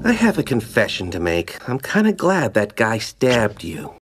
I have a confession to make. I'm kinda glad that guy stabbed you.